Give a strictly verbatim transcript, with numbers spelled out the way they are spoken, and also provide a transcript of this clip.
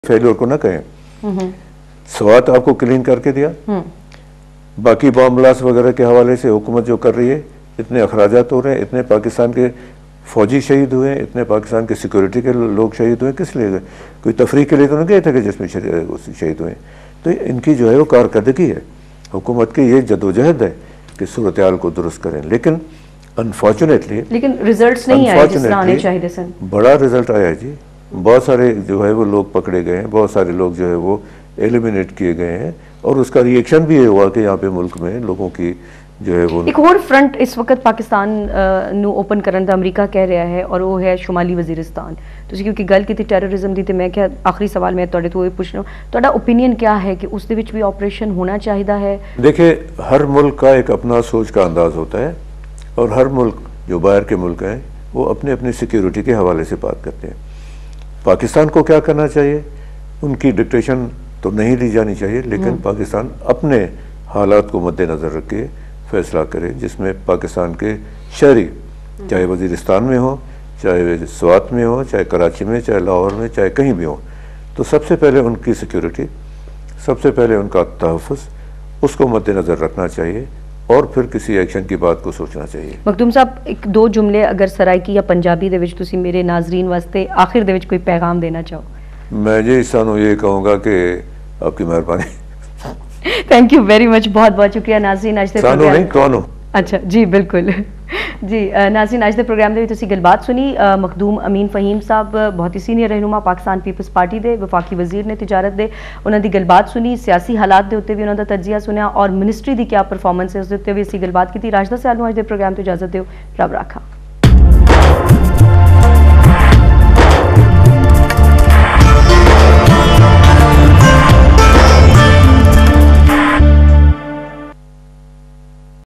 Failure को ना कहें। स्वात आपको क्लीन करके दिया, बाकी बॉम्ब ब्लास्ट वगैरह के हवाले से हुकूमत जो कर रही है, इतने अखराजात हो रहे हैं, इतने पाकिस्तान के फौजी शहीद हुए, इतने पाकिस्तान के सिक्योरिटी के लोग शहीद हुए, किस लिए गए? कोई तफरीक के लिए तो नहीं गए थे कि जिसमें शहीद हुए। तो इनकी जो है वो कारकर्दगी है, हुकूमत की ये जदोजहद है कि सूरत हाल को दुरुस्त करें, लेकिन अनफॉर्चुनेटली लेकिन रिजल्ट्स नहीं आए जिस तरह आने चाहिए थे। बड़ा रिजल्ट आया जी, बहुत सारे जो है वो लोग पकड़े गए हैं, बहुत सारे लोग जो है वो एलिमिनेट किए गए हैं, और उसका रिएक्शन भी ये हुआ कि यहाँ पे मुल्क में लोगों की जो है वो एक और फ्रंट इस वक्त पाकिस्तान ਨੂੰ ओपन करन ਦਾ अमरीका कह रहा है, और वो है शुमाली वजीरिस्तान। ਤੁਸੀਂ क्योंकि गल की टैररिज्म ਦੀ, ਤੇ मैं क्या आखिरी सवाल मैं ਤੁਹਾਡੇ ਤੋਂ ਇਹ ਪੁੱਛਣਾ, ਤੁਹਾਡਾ ओपिनियन क्या है कि उस दे विच भी ऑपरेशन होना चाहिए है? देखिए, हर मुल्क का एक अपना सोच का अंदाज होता है, और हर मुल्क जो बाहर के मुल्क हैं वो अपने अपनी सिक्योरिटी के हवाले से बात करते हैं। पाकिस्तान को क्या करना चाहिए? उनकी डिक्टेशन तो नहीं ली जानी चाहिए, लेकिन पाकिस्तान अपने हालात को मद्देनज़र रख के फैसला करे, जिसमें पाकिस्तान के शहरी, चाहे वजीरिस्तान में हो, चाहे स्वात में हो, चाहे कराची में, चाहे लाहौर में, चाहे कहीं भी हो, तो सबसे पहले उनकी सिक्योरिटी, सबसे पहले उनका तहफ़्फ़ुज़, उसको मद्देनज़र रखना चाहिए, और फिर किसी एक्शन की बात को सोचना चाहिए। मखदूम साहब, एक दो जुमले अगर सराइकी या पंजाबी दे विच तुसी मेरे नाजरीन वास्ते आखिर दे विच कोई पैगाम देना चाहो? मैं जी सानू ये कहूँगा कि आपकी मेहरबानी। थैंक यू वेरी मच, बहुत बहुत शुक्रिया नाज़रीन। आज दे सानू नहीं, कौन? अच्छा जी, बिल्कुल जी। नाज़रीन, आज दे प्रोग्राम दे तुसी गलबात सुनी मखदूम अमीन फ़हीम साहब, बहुत ही सीनियर रहनुमा पाकिस्तान पीपल्स पार्टी दे, वफाकी वजीर ने तिजारत दे, उन्होंने गलबात सुनी, सियासी हालात दे उत्ते भी उन्होंने तजिया सुनिया, और मिनिस्ट्री दी क्या परफॉर्मेंस है उस दे उत्ते भी असी गलबात की। राजदा सैल नूं आज दे प्रोग्राम तो इजाजत दिओ, रब राखा।